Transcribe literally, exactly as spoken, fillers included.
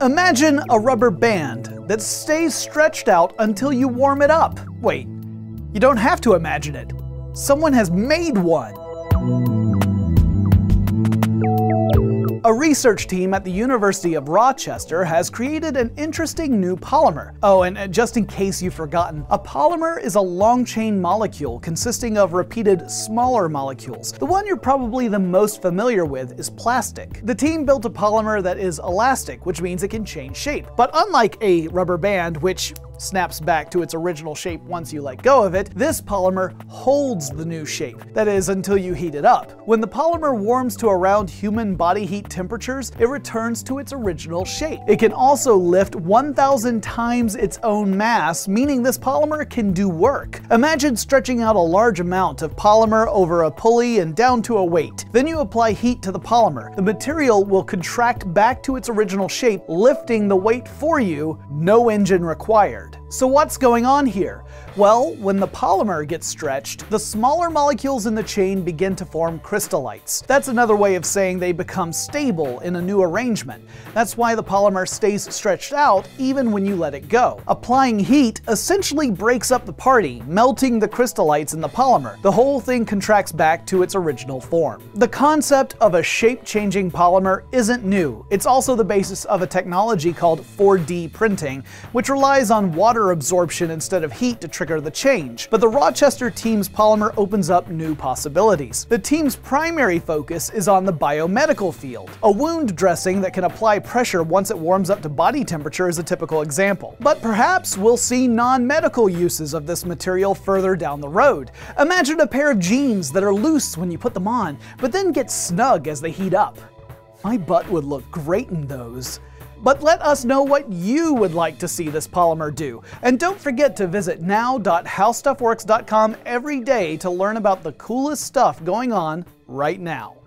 Imagine a rubber band that stays stretched out until you warm it up. Wait, you don't have to imagine it. Someone has made one. A research team at the University of Rochester has created an interesting new polymer. Oh, and just in case you've forgotten, a polymer is a long-chain molecule consisting of repeated smaller molecules. The one you're probably the most familiar with is plastic. The team built a polymer that is elastic, which means it can change shape. But unlike a rubber band, which snaps back to its original shape once you let go of it, this polymer holds the new shape. That is, until you heat it up. When the polymer warms to around human body heat temperatures, it returns to its original shape. It can also lift one thousand times its own mass, meaning this polymer can do work. Imagine stretching out a large amount of polymer over a pulley and down to a weight. Then you apply heat to the polymer. The material will contract back to its original shape, lifting the weight for you, no engine required. So what's going on here? Well, when the polymer gets stretched, the smaller molecules in the chain begin to form crystallites. That's another way of saying they become stable in a new arrangement. That's why the polymer stays stretched out even when you let it go. Applying heat essentially breaks up the party, melting the crystallites in the polymer. The whole thing contracts back to its original form. The concept of a shape-changing polymer isn't new. It's also the basis of a technology called four D printing, which relies on water absorption instead of heat to trigger the change. But the Rochester team's polymer opens up new possibilities. The team's primary focus is on the biomedical field. A wound dressing that can apply pressure once it warms up to body temperature is a typical example. But perhaps we'll see non-medical uses of this material further down the road. Imagine a pair of jeans that are loose when you put them on, but then get snug as they heat up. My butt would look great in those. But let us know what you would like to see this polymer do. And don't forget to visit now dot how stuff works dot com every day to learn about the coolest stuff going on right now.